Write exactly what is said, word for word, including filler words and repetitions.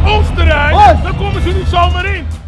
ons terrein, Bas. dan komen ze niet zomaar in.